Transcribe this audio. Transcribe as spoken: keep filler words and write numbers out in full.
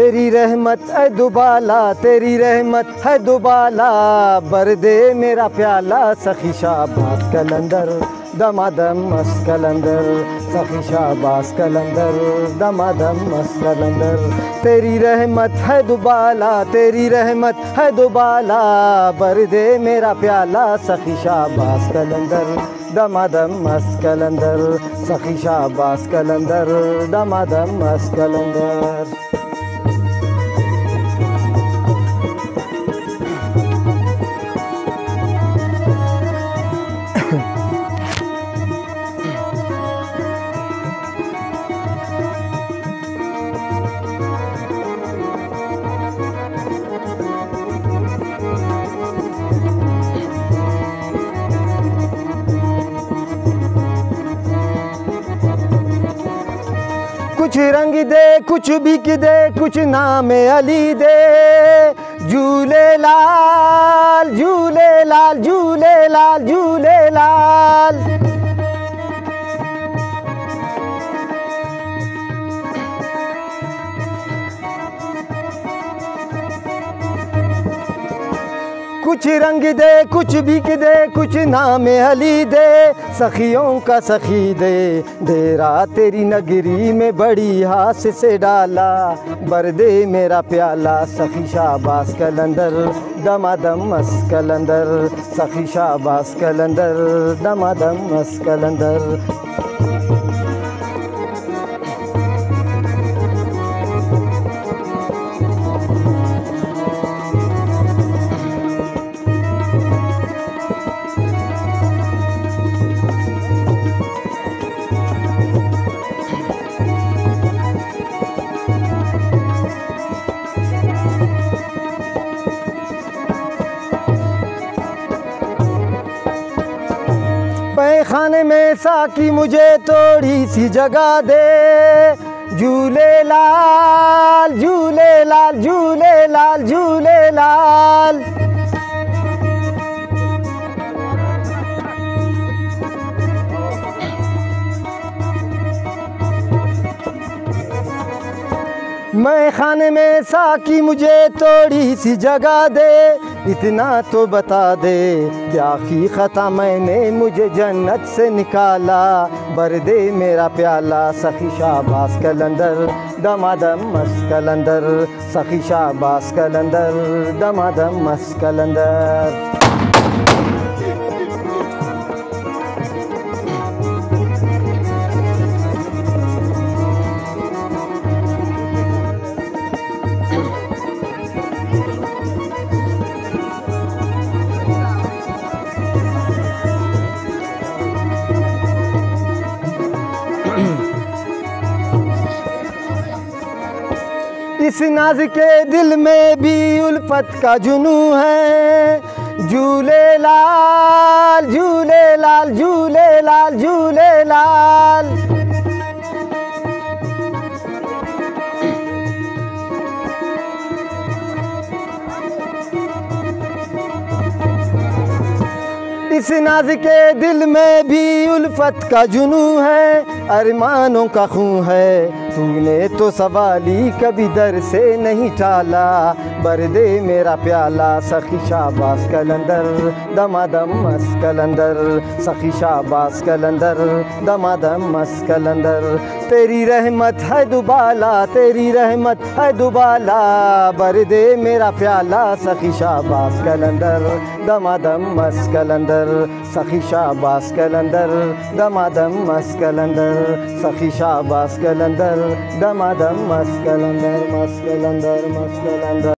तेरी रहमत है दुबाला, तेरी रहमत है दुबाला, भर दे मेरा प्याला सखी शाहबाज कलंदर दमादम मस्त कलंदर, सखी शाहबाज कलंदर दमादम मस्त कलंदर। तेरी रहमत है दुबाला, तेरी रहमत है दुबाला, भर दे मेरा प्याला सखी शाहबाज कलंदर दमादम मस्त कलंदर, सखी शाहबाज कलंदर दमादम मस्त कलंदर। कुछ रंग दे कुछ बिक दे कुछ नाम अली दे, झूले लाल झूले लाल झूले लाल झूले लाल। कुछ रंग दे कुछ बिक दे कुछ नाम अली दे, सखियों का सखी दे, डेरा तेरी नगरी में बड़ी हास से डाला, भर दे मेरा प्याला सखी शाहबाज कलंदर दमादम मस्त कलंदर, सखी शाहबाज कलंदर दमादम मस्त कलंदर। खाने में साकी मुझे थोड़ी सी जगह दे, झूले लाल झूले लाल झूले लाल झूले लाल। मैं खाने में साकी मुझे थोड़ी सी जगह दे, इतना तो बता दे क्या की खता मैंने मुझे जन्नत से निकाला, भर दे मेरा प्याला सखी शाहबाज कलंदर दमादम मस्त कलंदर, सखी शाहबाज कलंदर दमादम मस्त कलंदर। इस नाज के दिल में भी उल्फत का जुनू है, झूले लाल झूले लाल झूले लाल झूले लाल। इस नाज के दिल में भी उल्फत का जुनू है, अरमानों का खून है, तूने तो सवाली कभी दर से नहीं टाला, भर दे मेरा प्याला सखी शाहबाज कलंदर दमादम मस्त कलंदर, सखी शाहबाज कलंदर दमादम मस्त कलंदर। तेरी रहमत है दुबाला, तेरी रहमत है दुबाला, भर दे मेरा प्याला सखी शाहबाज कलंदर दमादम मस्त कलंदर, सखी शाहबाज कलंदर दमादम मस्त कलंदर, सखी शाहबाज कलंदर दमादम मस्त कलंदर मस्त कलंदर मस्त कलंदर।